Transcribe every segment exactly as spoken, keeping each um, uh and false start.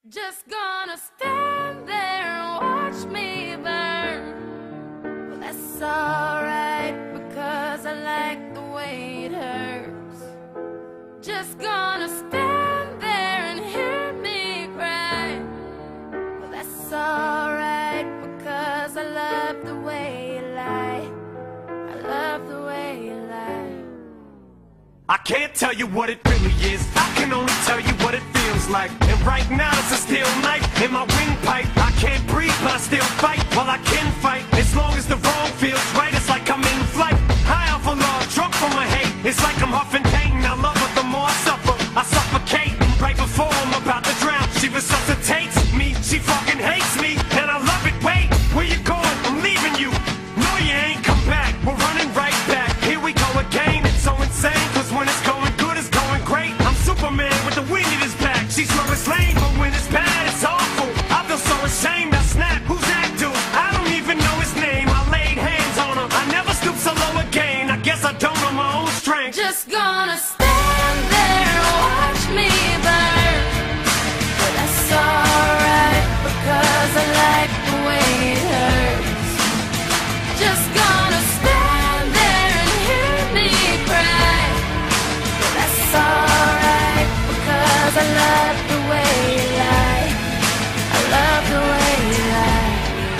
Just gonna stand there and watch me burn. Well, that's alright, because I like the way it hurts. Just gonna stand there and hear me cry. Well, that's alright, because I love the way you lie. I love the way you lie. I can't tell you what it really is, I can only tell you what it feels like. And right now it's a steel knife in my windpipe. I can't breathe but I still fight, well I can fight. As long as the wrong feels right, it's like I'm in flight. High off of love, drunk from my hate. It's like I'm huffing pain, I love her the more I suffer. I suffocate, right before I'm about to drown. She resuscitates me, she fucking hates me, and I love it. Wait, where you going? I'm leaving you. No you ain't come back, we're running right back. Here we go again, it's so insane. Cause when it's going good, it's going great. I'm Superman with the wind in his back. She's Lois Lane, but when it's bad, it's awful. I feel so ashamed, I snap. Who's that dude? I don't even know his name. I laid hands on him, I never stoop so low again. I guess I don't know my own strength. Just gonna stand there and watch me burn. But that's alright, because I like the way it hurts. Just gonna stand there and hear me cry. But that's alright, because I love the way you lie. I love the way you lie.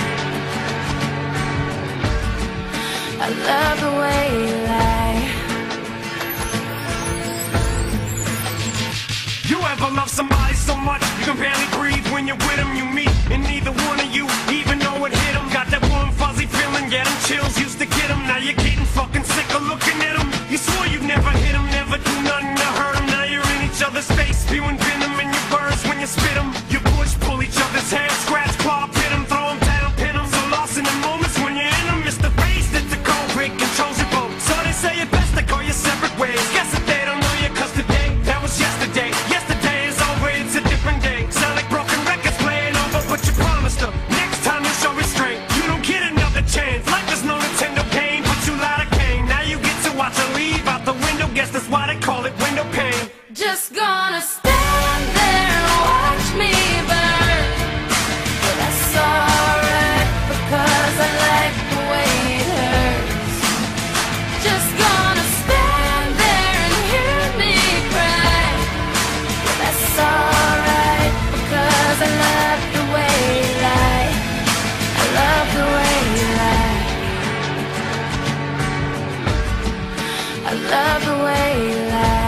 I love the way you lie. You ever love somebody so much you can barely breathe when you're with them? You meet, and neither one of you even know it hit them. Got that warm fuzzy feeling, yeah, them chills used to get them. Now you're getting fucking sick of looking at them. You swore you'd never hit them, never do nothing to hurt them. Now you're in each other's face, spewing venom in your words when you spit them. You push, pull each other's hair, scratch, claw, pit them, throw them down, pin them. So lost in the moments when you're in them, it's the face that's the culprit, controls your boat. So they say it best to go your separate ways. Guess that they don't know you, cause today, that was yesterday. Yesterday is over, it's a different day. Sound like broken records playing over, but you promised her next time you'll show restraint. You don't get another chance, life is no Nintendo game, but you lied again. Now you get to watch her leave out the window, guess that's why they call it window pane. Just gonna stand there and watch me burn. But that's alright, because I like the way it hurts. Just gonna stand there and hear me cry. But that's alright, because I love the way you lie. I love the way you lie. I love the way you lie.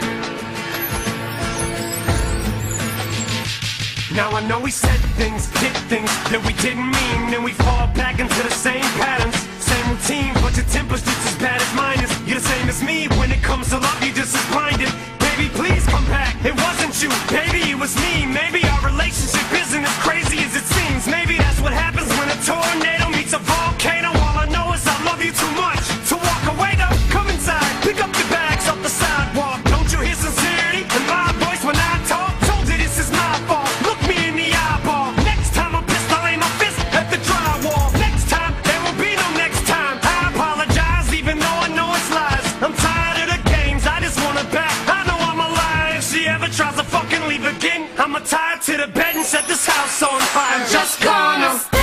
Now I know we said things, did things that we didn't mean, and we fall back into the same patterns, same routine, but your temper's just as bad as mine is. You're the same as me, when it comes to love, you're just as blinded. Baby, please come back, it wasn't you, maybe it was me. Maybe our relationship isn't as crazy as it seems. Maybe that's what happens when a tornado meets a volcano. All I know is I love you too much to walk away though. Come inside, pick up your bags off the sidewalk. Don't you hear sincerity in my voice when I talk? Told you this is my fault, look me in the eyeball. Next time I'm pissed, I'll aim my fist at the drywall. Next time, there will be no next time. I apologize even though I know it's lies. I'm tired of the games, I just want her back. I know I'm a liar, if she ever tries to fucking leave again, I'ma tie her to the bed and set this house on fire. I'm just gonna